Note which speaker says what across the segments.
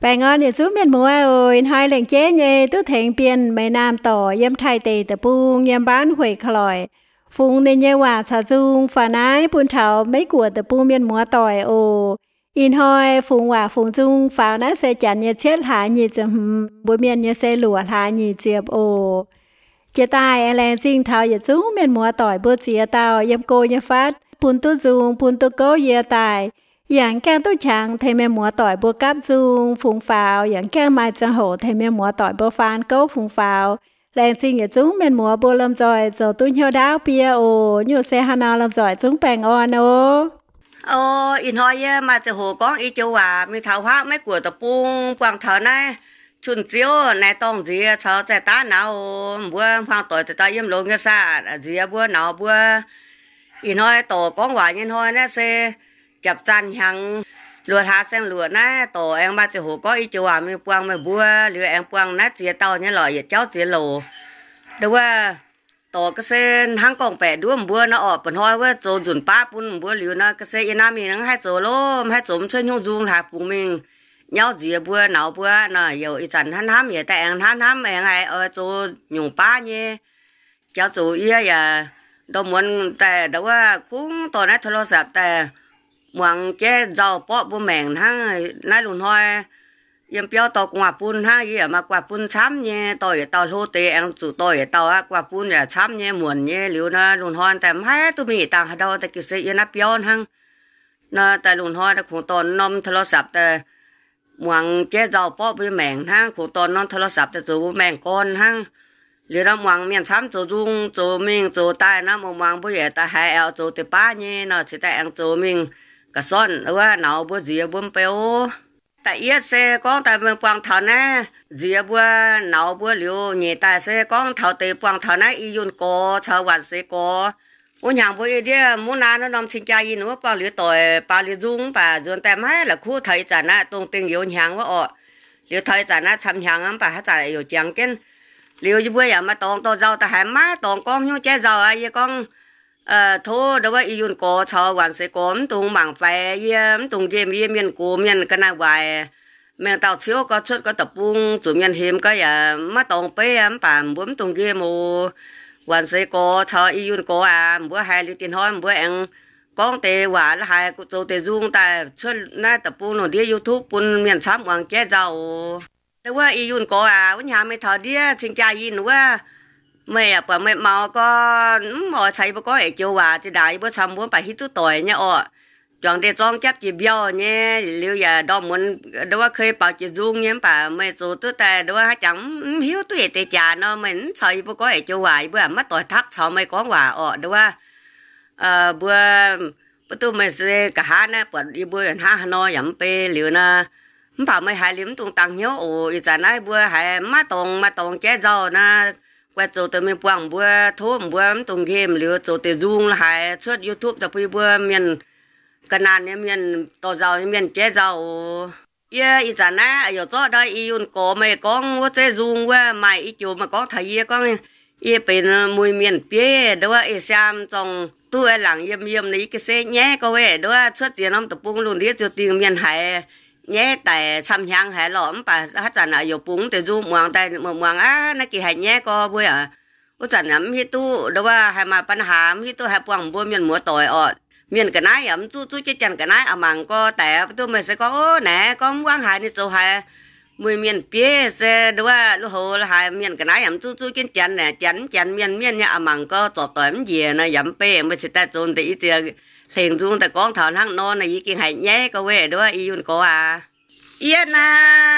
Speaker 1: bài ngon thì xuống miền mùa ơi hai lần chế nhé tú thiện biên mấy nam tỏ yếm thay tì từ buông yếm bán huệ khởi phung nên nhé hòa xả dung phản ái buôn thảo mấy của từ buông miền mùa tỏi ồ in hoi phung hòa phung dung pháo nát xe chắn nhé chết hạ nhị chấm buổi miền nhé xe lụa hạ nhị chiệp ồ chia tay em lên riêng thảo yếm xuống miền mùa tỏi bữa chia tàu yếm cô nhé phát buôn tu dung buôn tu cố yếm tàiอย่างแก้ตู้ช้างเทเมมัวต่อยบัวกับซุงฝูงฟาวอย่างแก้ไม้จังโหเทเมมัวต่อยบัวฟานเก้าฝูงฟาวแรงจริงอย่าจุ้งเมนมัวบัวลำจอยเจ้าตุ้งเหี่ยวดาวเปียโออยู่เซฮานอลำจอยจุ้งแปงอ่อนโอ
Speaker 2: อินหอยมาจะโหก้องอีเจ้าว่ามีเท้าพระไม่กลัวตะปุงกวางเท้าในชุนเจียวในต้องเจียเท้าใจตาหนาวบัวพางต่อยแต่ตายิ้มลงก็ซาเจียบัวหนาวบัวอินหอยต่อก้องหวานอินหอยนะเซจับจันยังลวดหาเส้นลวดนะต่อเองมาจะหัวก็อีจัวมีปวงไม่บัวหรือเองปวงนะเจียเต่าเนี่ยหล่ออย่าเจ้าเจียโหลแต่ว่าต่อก็เส้นทั้งกองแปดด้วยบัวนะออกปนห้อยว่าโจจุนป้าปุ่นบัวหลิวนะก็เส้นน้ามีนั่งให้โจโลมให้โจมช่วยยุ่งยุ่งหาปุ่งมิงเงาเจียบัวหนาวบัวน่ะอยู่อีจันท่านทำอย่าแต่เองท่านทำเองไงโจยุ่งป้าเนี่ยเจ้าโจเอี้ยอย่าดมวันแต่แต่ว่าคุ้งตอนนั้นโทรศัพท์แต่หวังแก่เจ้าปอบัวแมงทั้งนายหลุนห้อยยังเปียวต่อกว่าปุ่นทั้งยี่มากว่าปุ่นช้ำเนี่ยต่อยต่อโลเตเองจู่ต่อยต่อกว่าปุ่นเนี่ยช้ำเนี่ยหมุนเนี่ยหลิวนะหลุนห้อยแต่ไม่ตัวมีต่างหาดแต่กิเสียนะเปียวทั้งนะแต่หลุนห้อยแต่คงตอนนอมโทรศัพท์แต่หวังแก่เจ้าปอบัวแมงทั้งคงตอนนอมโทรศัพท์แต่จู่แมงก้อนทั้งหรือน้ำหวังเมียนช้ำจู่จุงจู่มิงจู่ใต้น้ำหวังผู้ใหญ่ตาหายเอาจู่ติป้าเนี่ยเนาะสิแต่เองจู่มิงกระซ้อนหรือว่าหนาวบัวเสียบัวเปียวแต่เอียดเสก้องแต่เมืองปวงเท่านั้นเสียบัวหนาวบัวเหลียวเหนียแต่เสก้องเท่าเตปวงเท่านั้นอียุนโกชาววันเสกวันอย่างบัวเดียมุนานน้องชิงใจยินว่าปลาเหลียวต่อยปลาเหลียวจุ้งป่าจนแต่ไม่ละคู่ไทยจันนะตรงเตียงเหลียวหางว่าอ๋อเหลียวไทยจันนะชำหางป่าให้จ่ายอยู่จังเก้นเหลียวจะบัวอย่างมาตองตัวเจ้าแต่หายมาตองก้องยุ่งเจ้าเจ้าไอ้ก้องโทษแต่ว่าอียุนโกชาววันเสกมตุงบางไฟเยี่ยมตุงเยี่ยมเยี่ยมเมียนกูเมียนกันนายวายเมียนเต่าเชียวก็ชุดก็ตะปุงจุ่มเมียนหิมก็อย่ามาตองเปี้ยมป่ามบุ้มตุงเยี่ยมวันเสกชาวอียุนโกบัวไฮลิตินห้อยบัวเองก้องเตหวานละไฮกูโจเตจุงแต่ชุดน่าตะปุงหนูเดียยูทูบปุ่นเมียนซ้ำวางแก่เจ้าแต่ว่าอียุนโกวันยามไม่ถอดเดียชิงใจยินว่าไม่ป่ะไม่เมาก็หมอใช้บ่ก็ไอ้เจ้าว่าจะได้บ่ทำบ่ไปฮิตุต่อยเนี่ยอ้อจังได้จ้องจับจีบเบี้ยวเนี่ยเลี้ยวยาดอมมันแต่ว่าเคยเป่าจีจุงเนี่ยป่ะไม่สู้ตัวแต่แต่ว่าจังหิวตัวเตจาเนาะมันใช้บ่ก็ไอ้เจ้าว่าบ่มาต่อยทักชาวไม่ก้องว่าอ้อแต่ว่าบ่ประตูไม่เสกะหานะปวดอีบ่หาหนอยำไปเหลียวนะมันป่าไม่หายลิ้มตรงตังเหี่ยวโอ้อีจานะบ่หายมาตรงแก่เจ้านะว่าโจแต่ไม่ปวงบัวทุ่มบัวตรงเกมหรือโจแต่ยุงหายชุดยูทูบแต่พี่บัวเมียนกันนานเนี่ยเมียนต่อเจ้าเมียนเจ้าเจ้าเยอะอีจานะอยู่จ้อได้อียุนโกไม่ก้องว่าเจ้ายุงว่าไม่อีจูมาก้องไทยก้องเอเป็นมวยเมียนเปี้ยแต่ว่าเอซามจงตัวหลังเยี่ยมนี้ก็เสียแง่ก็เว้แต่ว่าชุดเจียน้ำตะปุงลุนเดียวจะตีเมียนหายแง่แต่ซ้ำยังหายหลอมป่ะฮัจจันอยู่ปุ้งแต่ดูเมืองแต่เมืองนักกี่หายแง่ก็บัวฮัจจันน้ำฮิตุหรือว่าหายมาปัญหาฮิตุหายปวงบัวเมียนหัวต่อยอดเมียนกันนายจู่จะจันกันนายมังก็แต่ตัวไม่ใช่ก็โอ้แหนก็ว่างหายนี่จู่หายมวยเมียนเปี้ยเสหรือว่าลูกโหหายเมียนกันนายจู่กินจันเนี่ยจันเมียนเนี่ยมังก็จอดต่อยมันเยี่ยนะยำเป้ไม่ใช่แต่โจนแต่อีเจียเสียงจุงแต่ก้องถอนทั้งนอนในยี่กินหายแย่ก็เว้ด้วยอียุนก็เอียนา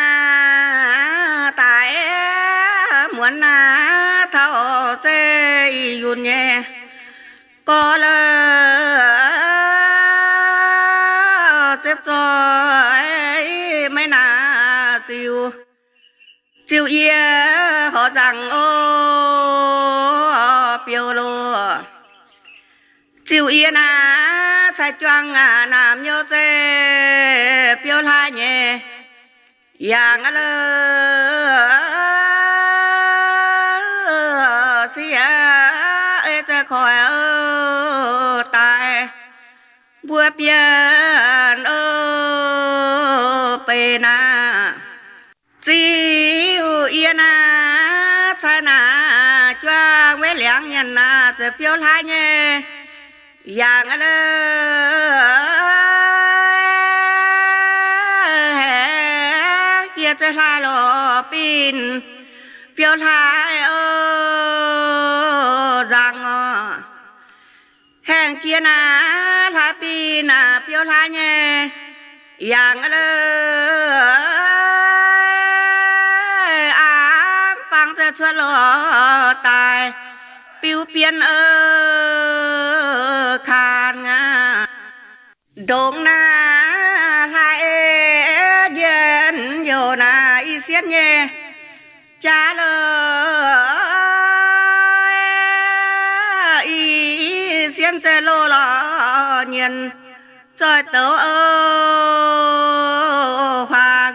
Speaker 2: ตายเหมือนนาเท่าเจอียุนแย่ก็เลยเจ็บใจไม่น่าจิวเอียhọ rằng ô biểu lô chiều yên sai choang nam nhớ dê biểu la nhẹ yang lơ xia ê cha khỏi tai bùa biển pe na chiu yên à sai na cho mấy lẻng nhân naจะphiêu lai nhéอย่างอะไรเกียจะลายหล่อปีนเปียวลายจังแห่งเกียนาลายปีนาเปียวลายเนี่ยอย่างอะไรฟังจะชวนหล่อตายปิวเปียนคานงาดงนาลายเย็นโยนาอีเสียนเย่จ้าเลยอีเสียนเจโลลอเนียนจอยเต๋อฟาง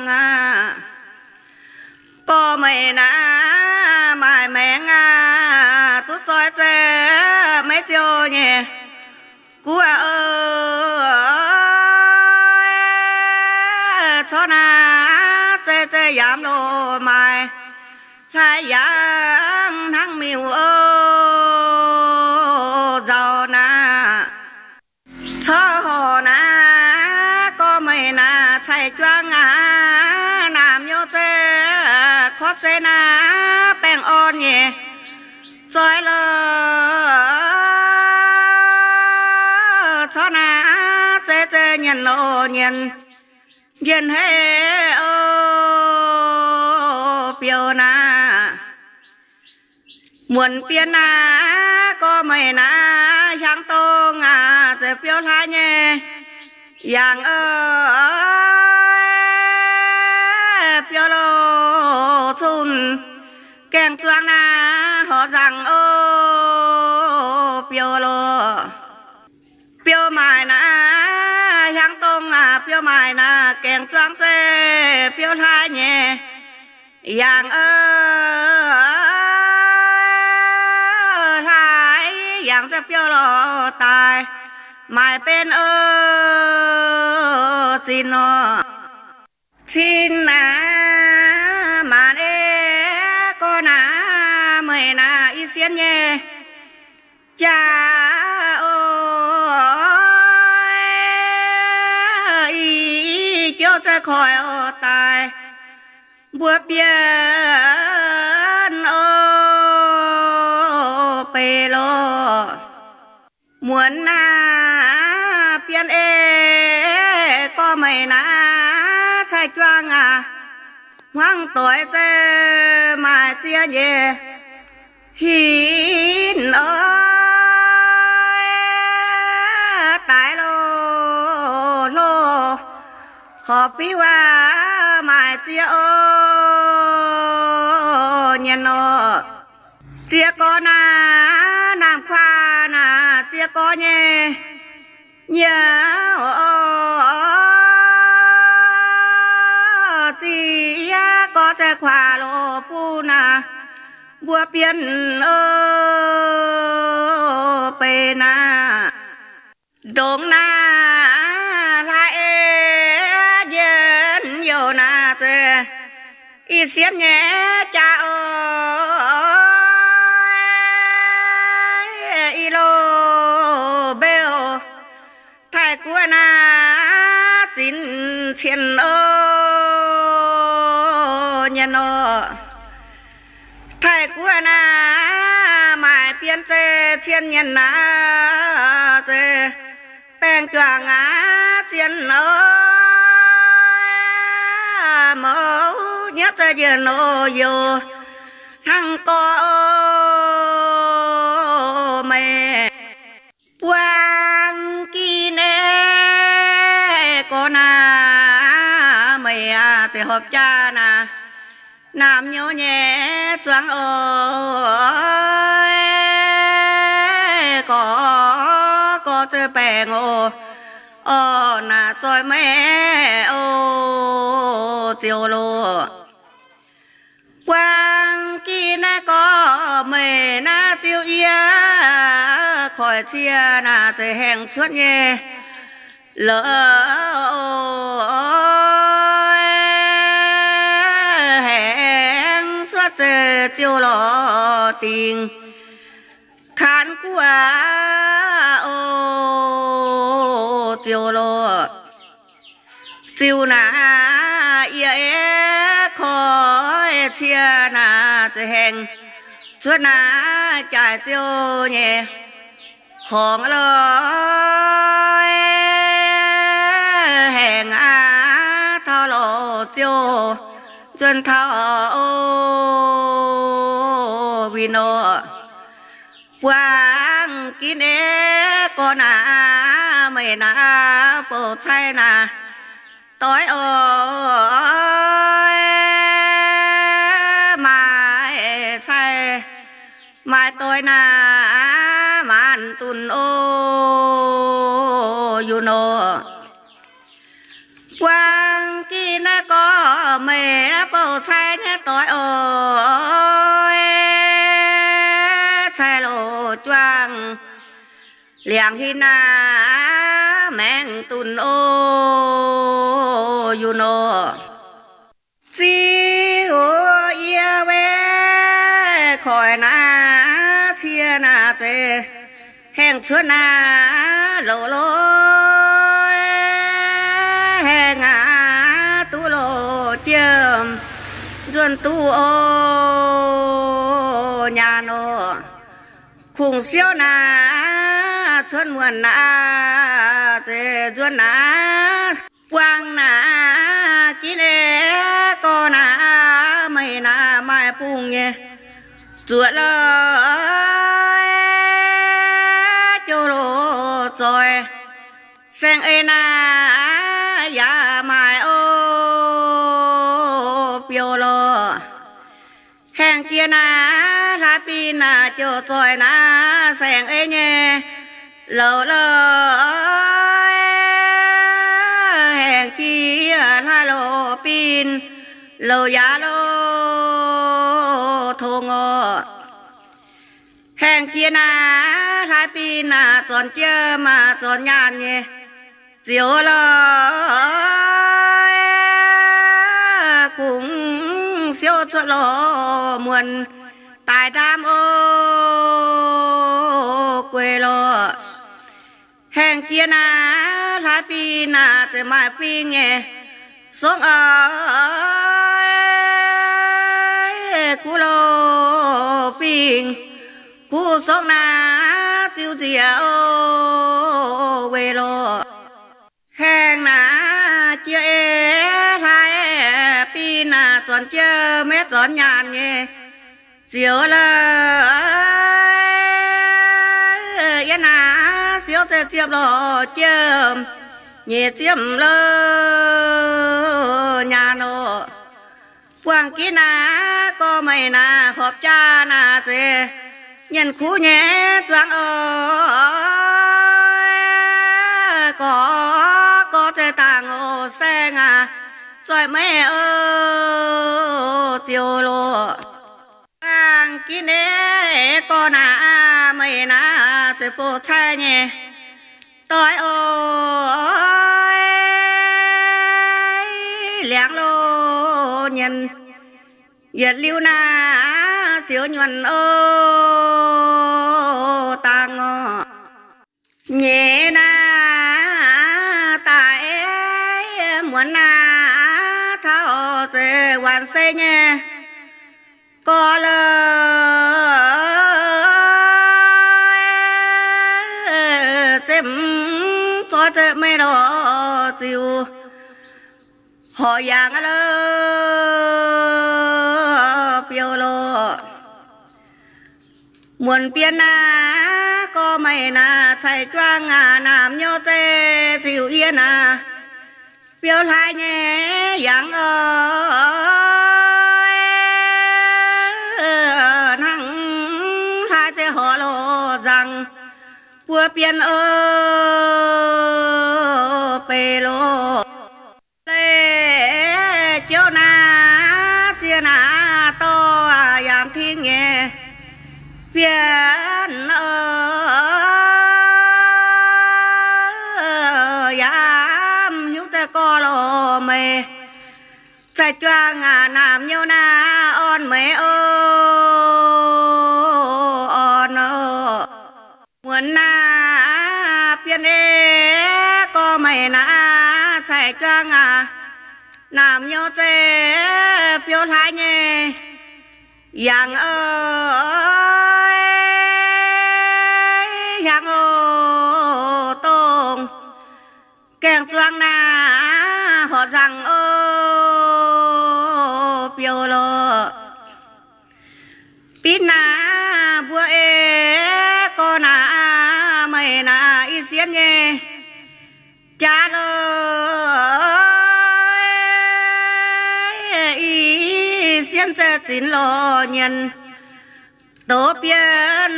Speaker 2: ก็ไม่นะไม่แมงตุ๊จอยเจไม่เจียวเนี่ยกูชนะเจยามโลไม่ลายยังทั้งมิวเจ้านะชอนะก็ไม่น่าใช่จ้างน้ำโยเจขอเจนะแป้งอ่อนเนี่ยจอยเลยชนะเจเย็นโลเย็นเย็นให้เปียวนาหมุนเปียนาก็ไม่นายังตรงจะเปียวลายเนี่ยอย่างเปียวโลชุนแกงจวงนาหอจังเปียวโลเปียวหมายนะยังตรงเปียวหมายนะแกงจวงเจเปียวลายเนี่ยอย่างลายอย่างจะเปียวโลตายหมายเป็นจินชินนะมาเอก็นาเมื่อนาอีเสียนเย่จ้าอีเจ้าจะคอยตายบัวเปียนเปโลหมวนนาเปียนก็ไม่นาใช่จ้างหวังต่อยเจมาเจียเย่หินตายโลขอพี่ว่ามาเจียเย็นเจียก็นาน้ำควานาเจียก็เย่เย่จีก็จะควาโลปูนาบัวเปียนเปนาดงนาลายเย็นโยนาเจอีเสียนแย่จ้าอีโลเบลไทยกัวนาจินเชียนเย็นไทยกัวนาหมายเปลี่ยนเจเชียนเย็นนาเจแป้งจวงเชียนหมอเนี้ยจะเย็นอยู่ทั้งก็ไม่ปวงกีเนก็นาไม่จะหอบจ้านะน้ำโยเย่จวงก็จะแปลงน่าจอยแม่เจียวโลกวางกีน่าก็ไม่น่าเจียวเอียคอยเชียน่าจะแห่งชวนเย่เลอ chiều lo tình khán qua ô chiều lo chiều na ye khói chia na hẹn chuột na chạy chiều nhẹ hòn lối hẹn thao lộ chiều chân thao vì nó quang kín é con mày na bộ chay na tối ơi mai chay mai tôi na man tun ô you know quang kín nó có mày bộ chay nhé tối ơi chay lộ choang liang hi na mèn tun ô you know chi ô ye ve khỏi na chia na te hẹn chúa na lộ lô hẹn tu lộ chơm duyên tu ô nhà nô khung siêu na chuan muôn na dê duyên na quang na kín é con na mày na mai pung nhé chuột lơ châu lô rồi sen ê na ya mai ô piêu lô hẹn kia na la pin na châu rồi na sen ê nhé lô lơ hẹn kia la lô pin lô ya lô thô ngô hẹn kia na la pin na tròn chưa mà tròn nhàn nhé chiều lô cũng siêu chuột lô muôn tài đam ô quê lô hẹn kia na la pin naจะมาฟิงเงxuống ơi cú lô phiền cú xuống na chiêu chiều về lô hẹn na chia hai pin na chọn chơi mấy chọn nhàn nhé chiều là yên na chiều chơi chiều lô chơi nhẹ chiếm lơ nhà nô quang kí na có mày na họp cha na dê nhân khu nhẹ choang ơi có chơi tàng ô sen rồi mẹ ơ chiều lô quang kí nè có na mày na chơi bộ chay nhẹ tối ơi liang lô nhân yết liu na siêu nhuận ô tang nhẹ na tại muốn na thao dê hoàn xây nhé có cho thế mấy đó chịu họ giang lơ piêu lô muốn biến na có mày na chạy choang nam nhớ thế chịu yên piêu hai nhé giang năng hai thế họ lô rằng vua biến bê lô lê chiếu na chia na to yam thiên nghe biến yam hiếu te co lô mê chạy choang nam nhiều na on mấy on muốn na piên có mày na chạy choang nam nhiều chê phiêu thái nhé yang ơi yang tông kèng choang na họ rằng phiêu lo pin na bua con na mày na y xiên nhé cha y xiên sẽ tin lo nhân tổ biến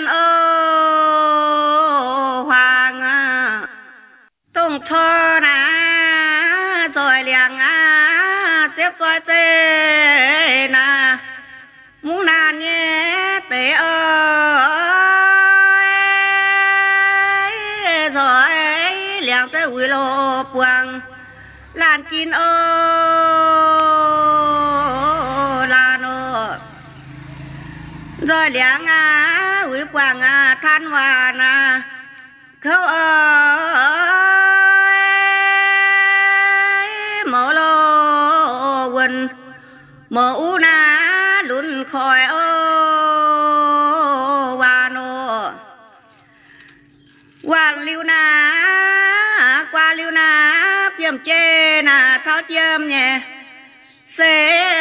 Speaker 2: hoàng tung cho na rồi liền xếp rồi chê na muốn nàn nhé tế rồi liền sẽ uy lô buông làn kín là nô rồi liền uy buông than hòa na khâu mơ lô quần mơ u na luôn khỏi hòa nô hoàng liu na qua liu na piêm chê na tháo chiêm nhé xê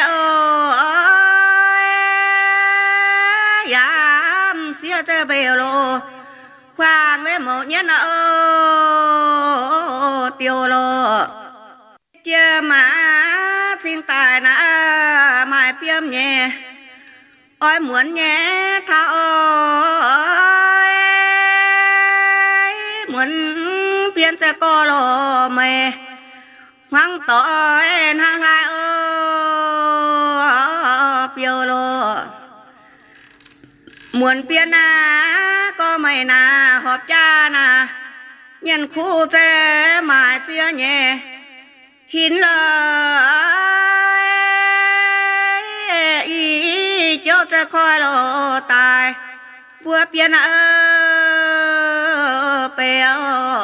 Speaker 2: yam xia chê bê lô hoàng với một nhân tiêu lô chia mà xin tài na mài piêm nhé ôi muốn nhé thao muốn piên sẽ có lô mê hoang tội hàng hai phiêu lô muốn piên na có mày na họp cha na nhân khu chê mà chia nhé hin lời cho chê khói lô tài bùa piên bèo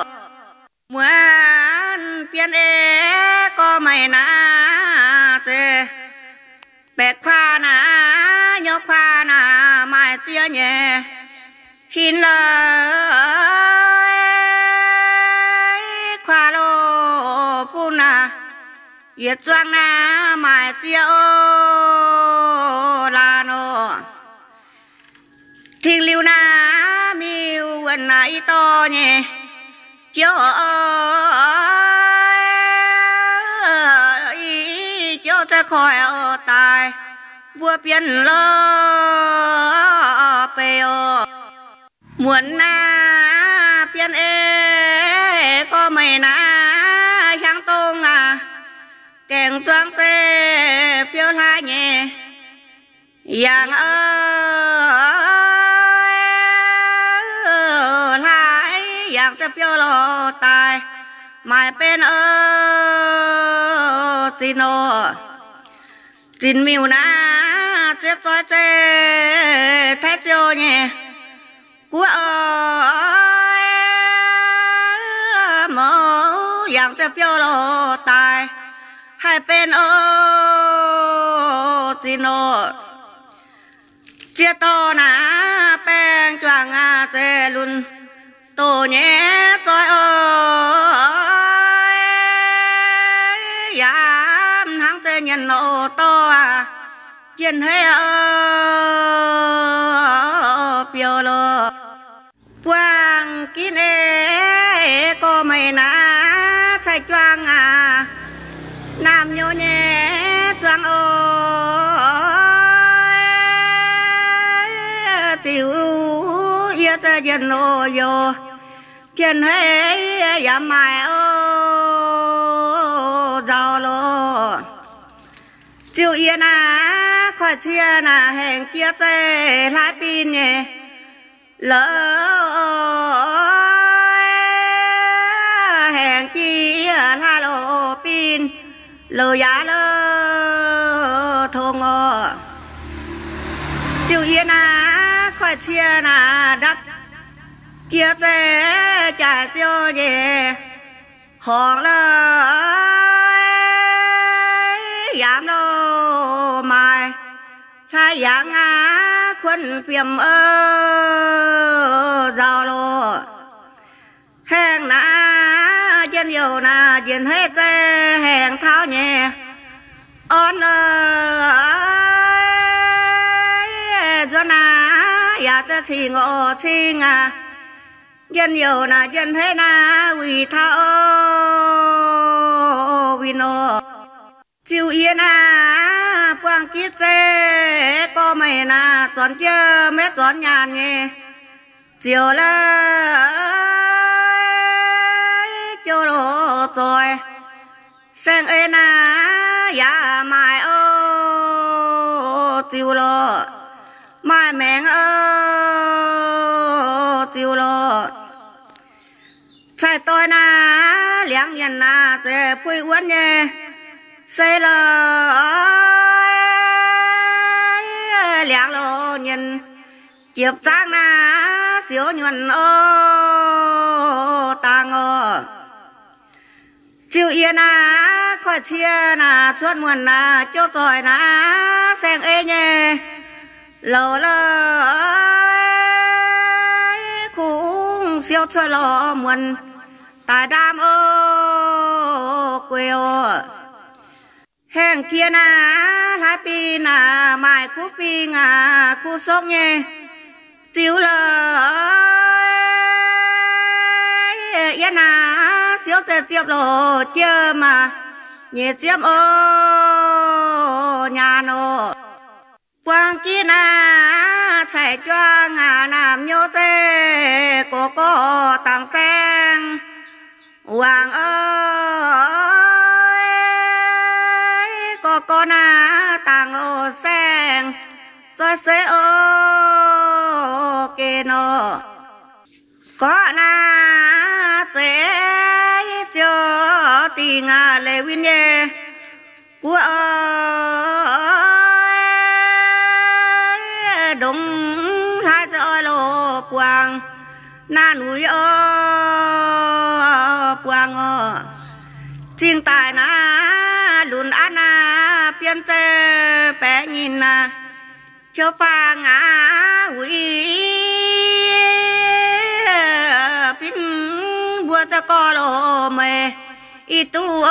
Speaker 2: muốn piên có mày na chê bẹt khoa na nhớ khoa na mai chia nhé hin lời khoa lô phu na yết choang na mai chia là nô thiên liu na miu quần na y to nhé chiếu y chiếu cho khỏi tài vua biến lơ bèo muốn na biến có mày na 향 tung kèng choang chê phiêu lai nhé yang lai yang chê phiêu lô tài mai bên xin ô xin miu na chép cho chê thái chiêu nhé của mơ yang chê phiêu lô tài hai bên xin ô chia to na bèn choang chê luôn tổ nhé trôi yam hang chê nhân ô to chiến hay phiêu lô quang kín có mày na chạy choang nam nhô nhé choang chịu yêu cho dân lô vô chiến hay yam mai giàu lô chịu yên khỏi chia hẹn kia chê lái pin nhé lỡ hẹn kia la lô pin lô giá lơ chiều yên khỏi chia đắp chia sẻ trả cho nhẹ họ giảm đâu mai thay dạng khuân phiền giàu lô hẹn chân nhiều chân hết hẹn tháo nhẹ ôn cho ya cho chỉ ngộ chi chân nhiều chân hết vì tháo vì nó chiều yên quang kiết dê có mày chọn chưa mấy chọn nhàn nhé chiều cho đồ rồi sang ê ya mai chiều lo mai mẹ chiều lo chạy tôi liang nhân sẽ phui uốn nhé xây liang lô nhân chiếp trang xíu nhuận tàng chiều yên khỏi chia chuột muôn cho giỏi sang ê nhé lô cũng siêu chuột lô muôn tại đam quê hẹn kia thái pi mai cú pi cú sốc nhé chiếu yên xíu sẽ chiếp lộ chưa mà nhẹ chiếp nhà nô quang kia chạy cho làm nhô dê có tàng sen hoàng có tàng sen cho sẽ kê nó có sẽ cho tình lệ win nhé của đúng hai giờ lô quang núi quang chiên tài lùn ăn biên chê bé nhìn cho pa hủy pin bùa cho co lô mê ít tu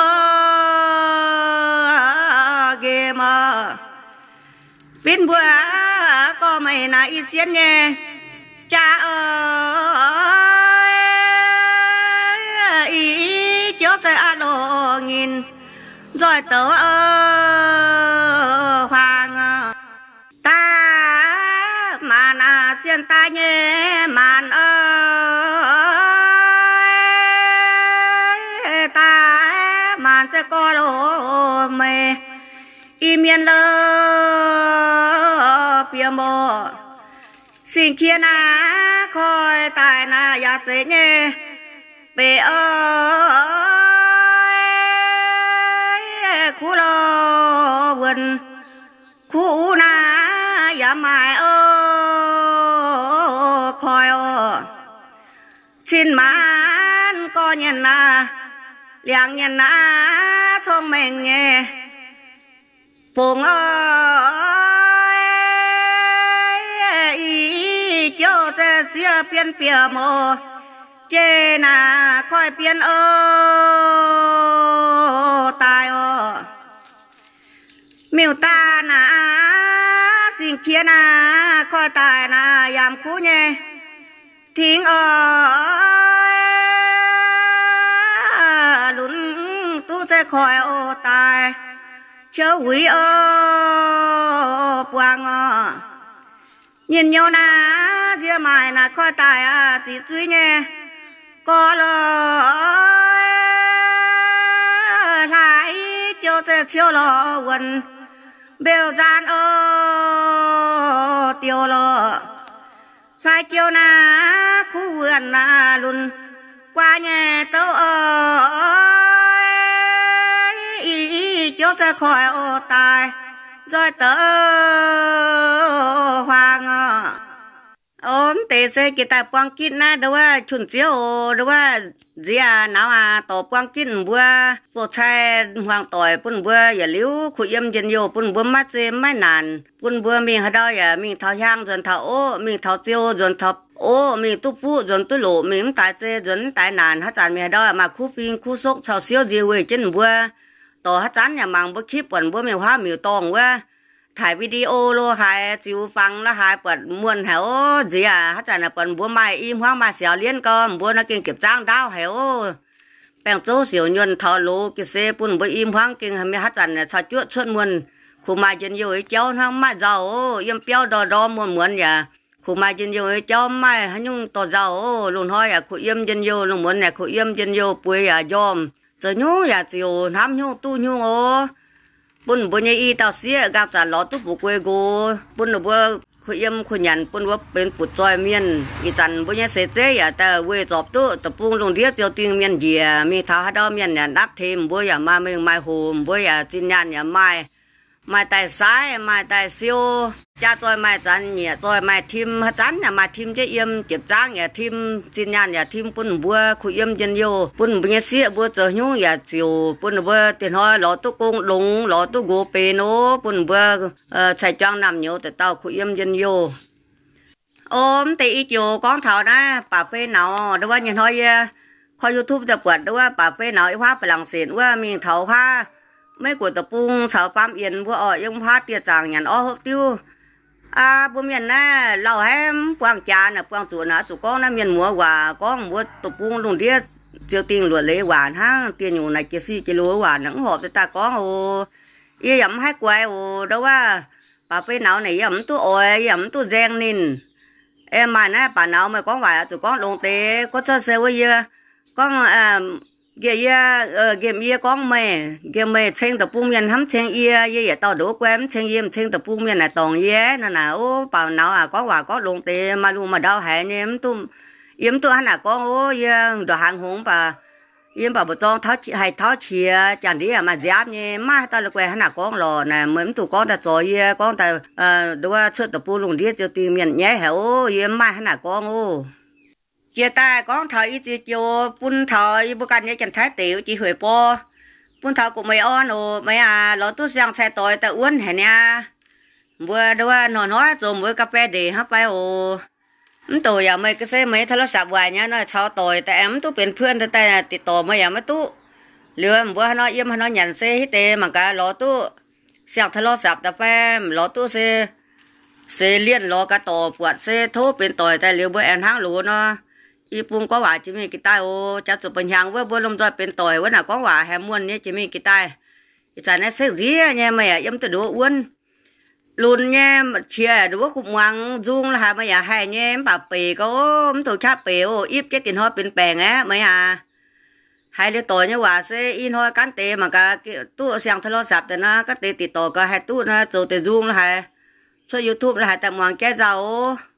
Speaker 2: ghê mà pin bùa có mày ít xiên nhé cha ý cho sẽ lô nghìn rồi tớ hoàng ta mà chuyên ta nhé màn ta màn sẽ có lô mê im yên lơ bia mô xin kia khôi tài ya chế nhé bê khu lô vườn khu ya mai khôi xin mán có nhân liang nhân thông mình nhé phùng ý cho sẽ xia biên bìa mô chê khôi biên tài miêu ta xin kia khôi tài yam khu nhé thính lún tu sẽ khôi tài chớ quý quang nhìn nhau chia mài khôi tài chỉ duy nhé có lại cho sẽ chiếu lò quần bèo gian tiêu lò lại chiều khu vườn lùn qua nhé tâu ý cho sẽ khỏi tài rồi tớ hoàng ôm tê xe kita ta quăng kín na đâu à chuẩn chiếu đâu à gì à nào à tổ quăng kín bữa bộ xe hoàng tỏi bún bữa giờ liu khu yếm dân yêu bún bữa mắt dê mai nàn bún bữa mình ở đây à mình tháo hang rồi tháo ô mình tháo chiếu rồi tháo ô mình tu phụ rồi tu lỗ mình tại dê rồi tại nàn hát chán mình ở đây mà khu phim khu sốc chào xíu gì về trên bữa tổ hát chán nhà mang bữa clip bữa bữa mình hóa miêu tòng quáถ่ายวิดีโอโลหายจิวฟังแล้วหายเปิดมวนแหวจีอ่ะฮัจจานะเปิดบัวไม้อิ่มห้างมาเสียวเลี้ยนก็บัวนักเก่งเก็บจ้างดาวแหวแป้งโจ้เสียวยนทอโลกิเซปุ่นบัวอิ่มห้างเก่งทำให้ฮัจจานะชาจุดชวนมวนคู่มาเย็นอยู่ไอ้เจ้าทั้งมาเจ้ายิ่งเปี้ยวดอมวนเหมือนอย่าคู่มาเย็นอยู่ไอ้เจ้าไม่หันยุ่งต่อเจ้าลุงห้อยอ่ะคู่ยิ่งเย็นอยู่ลุงเหมือนเนี่ยคู่ยิ่งเย็นอยู่ป่วยอ่ะยอมจะยุ่งอย่าจิวน้ำยุ่งตู้ยุ่งโอ้ปุ่นบัวใหญ่อีตาเสียกางจันล้อตุบุกเวโกปุ่นบัวคุยมคุยยันปุ่นว่าเป็นปุดจอยเมียนอีจันบัวใหญ่เสเจอย่าแต่เวจอบตุตะปุงลงเดียเจียวติงเมียนเดียมีท้าฮัดเมียนเนี่ยนับเทมบัวอย่ามาเมืองไม้โฮมบัวอย่าจินยันอย่าไม้แต่ซ้ายไม้แต่เสียวจ้าจอยไม้จันเนี่ยจอยไม้ทิมฮัจันอย่ามาทิมเจียมเก็บจ้างอย่าทิมจินยันอย่าทิมปุ่นบัวคุยมเย็นโยปุ่นบัวใหญ่เสียบัวเจอยุ่งอย่าเจียวปุ่นบัวเตียนห้อยล้อตุกงลงล้อตุโกเปโนปุ่นบัวใส่จ้างนำเหนียวแต่เต้าคุยมเย็นโยโอมตีอีโจก้องเท่านะป่าเฟ่หนาวด้วยว่าอย่างน้อยคอยยูทูบจะเปิดด้วยว่าป่าเฟ่หนาวไอ้ว่าฝรั่งเศสว่ามีเท่าค่ะไม่กวดตะปุงสาวปั๊มเย็นพวกยังพาเตี้ยจางอย่างฮกติ้วบุญเมียนนะเราให้ปวางจานนะปวางจุนะจุก้องนะเมียนหัวว่าก้องบัวตะปุงลงเดียเจียวติงหลวดเลยหวานห้างเตี้ยอยู่ใน70 กิโลหวานหนังหอบแต่ตาก้องโอ้ยยำให้กวยโอ้ด้วยว่าป่าเฟ่หนาวไหนยำตู้อ้อยยำตู้แจงนินmà nè bà nào mà con vài tụi con lồng té có cho xe với con kia con mày trên tập buông miền hắm trên ye tao đổ quen trên tập buông miền này toàn ye nè ô bà nào có vài có lồng té mà luôn mà đau hại ném yếm tụi hắn con ô đồ hàng hùng bà yếm bà cho tháo chia chẳng đi mà giáp nhé mà tao là quen hắn con lò nè mấy tụi con ta rồi con ta đồ chơi tập buông lồng đi cho tìm miền nhé hả ô yếm mà hắn con ô chia tay con thời ít chiều bún thời bữa can nhớ chẳng thái tiểu chỉ huề po bún thời của mày on ồ mày lỡ tôi sang xe tỏi ta uốn hả nha vừa đồ nói rồi mới cà phê để hấp bay ồ tôi giờ mấy cái xe mấy thằng nó sạp vài nhá nó cháo tỏi tại em tôiเป็นเพื่อนแต่ติดต่อมาอย่างไม่ตู้เหลือว่าnó yếm nó nhận xe hết tê mà cả lỡ tôi sạc thằng nó sạp ta phê lỡ tôi xe liên lỡ cả tỏi quạt xe thốเป็นtỏiแต่เหลือbữa em hàng lúa nóอีปุ่งก็ว่าจะมีกีตาร์โอจะจุดปัญญาว่าบัวลมจอยเป็นต่อยว่าน่ะก็ว่าแฮมวนเนี่ยจะมีกีตาร์อีจานเนี่ยเสียจีเนี่ยไม่อะย้ำตัวดูอ้วนลุนเนี่ยเชียดูว่าขุมวังจุงละฮะไม่อยากให้เนี่ยแบบปีก็มันตัวชาปีโออีฟเจ็ดตินหอยเป็นแปลงอ่ะไม่อะให้เลี้ยต่อยเนี่ยว่าเสียอินหอยกันเตะมันก็ตู้เสียงทะเลาะสับแต่นะก็เตะติดต่อก็ให้ตู้นะโจเตะจุงละฮะช่วยยูทูบละฮะแต่มองแก่เจ้า